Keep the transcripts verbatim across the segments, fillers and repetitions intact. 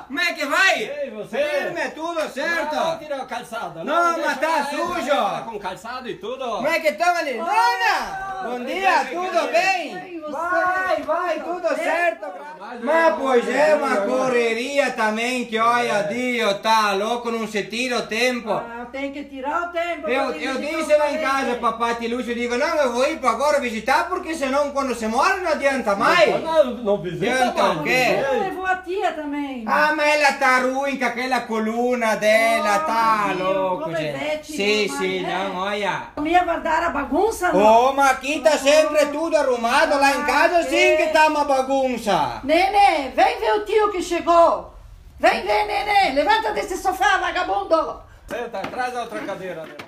Como é que vai? Ei, você? Firme, tudo certo? Não, tirou a calçada. Não, deixa mas tá aí, sujo. tá com calçado e tudo. Como é que estão ali? Dona! Bom dia, tudo bem? Vai, vai, tudo certo. Mas pois é uma correria também que olha, Dio, tá louco, não se tira o tempo. Ah, tem que tirar o tempo. Eu, eu disse lá em casa para Pati Lúcio, digo, não, eu vou ir para agora visitar porque senão quando se morre não adianta mais. Não, não visita Adianta mais. o quê? Eu levou a tia também. Ah, ma ela tá ruim com aquela coluna dela, tá Dio, louco, come gente. vete, Sim, não, sim, mas é. não, olha. Não ia guardar a bagunça, não? Ô, mas aqui tá sempre tudo arrumado, lá em casa sim que tá uma bagunça. Nenê, vem ver o tio que chegou. Vem ver, Nenê. Levanta desse sofá, vagabundo. Senta, traz a outra cadeira. Né?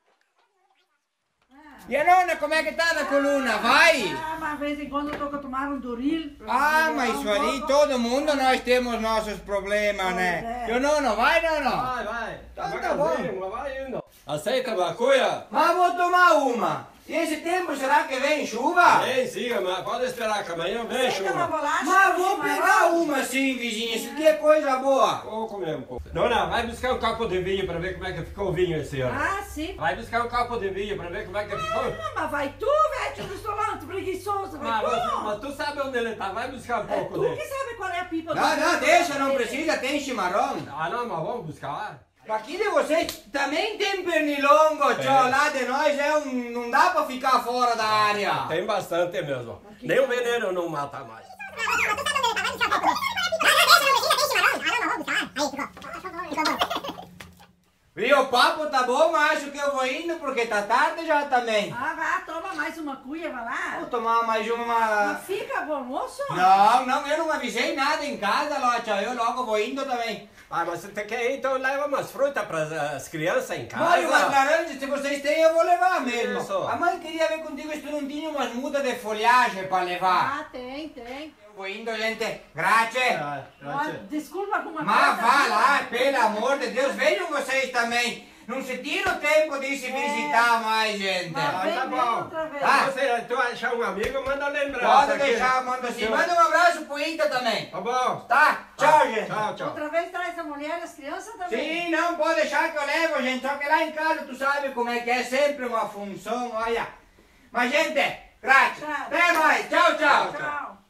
E a nona, como é que tá na coluna? Vai? Ah, mas de vez em quando eu tô com tomar um Duril. Ah, mas isso ali, todo mundo nós temos nossos problemas, né? é. E o nono, vai, nono? Vai, vai. Então tá bom. Devagarzinho, vai indo. Aceita a maconha? Mas vou tomar uma. E esse tempo, será que vem chuva? Vem, siga, mas pode esperar que amanhã vem Aceita uma chuva. bolacha? Mas vou chimarrão? pegar uma sim, vizinha, isso aqui é coisa boa. Vou comer um pouco. Dona, vai buscar um copo de vinho pra ver como é que ficou o vinho esse ano. Ah, sim. Vai buscar um copo de vinho pra ver como é que ficou. Ah, mas vai tu, velho, do restaurante, preguiçoso, vai Mas, tu. mas, mas tu sabe onde ele tá, vai buscar um É pouco tu dele. que sabe qual é a pipa do Não, não, deixa, não precisa, tem chimarrão. Ah não, mas vamos buscar. Aqui de vocês também tem pernilongo, tchau, É. lá de nós é um, não dá pra ficar fora da área. Tem bastante mesmo. Nem o veneno não mata mais. Viu, o papo tá bom, mas acho que eu vou indo porque tá tarde já também. Ah, vai, toma mais uma cuia, vai lá. Vou tomar mais uma... Mas fica bom almoço? Não, não, eu não avisei nada em casa, Lote, eu logo vou indo também. Ah, mas você tem que ir, então leva umas frutas para as crianças em casa. Olha, umas laranjas, se vocês têm, eu vou levar mesmo. Isso. A mãe queria ver contigo se tu não tinha umas mudas de folhagem pra levar. Ah, tem, tem. Eu vou indo, gente. Grazie. Ah, Mas, desculpa com uma Mas coisa. vá lá, pelo amor de Deus, venham vocês também. Não se tira o tempo de se visitar mais, gente. Mas Ah, vem, tá vem bom. outra vez. Ah. Você, tu achar um amigo, manda lembrança. Pode aqui. deixar, manda assim. Manda um abraço pro Ita também. Tá bom. Tá? Tchau, gente. Tchau, tchau. Outra vez traz a mulher e as crianças também. Sim, não pode deixar que eu levo, gente. Só que lá em casa tu sabe como é que é sempre uma função, olha. Mas, gente, graças. Tchau. Até mais. Tchau, tchau. Tchau.